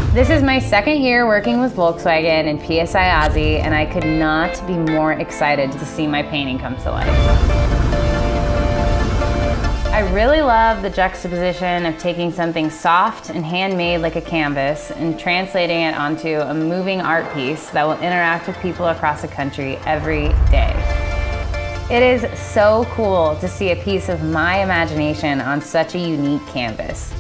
This is my second year working with Volkswagen and PSIA-AASI, and I could not be more excited to see my painting come to life. I really love the juxtaposition of taking something soft and handmade like a canvas and translating it onto a moving art piece that will interact with people across the country every day. It is so cool to see a piece of my imagination on such a unique canvas.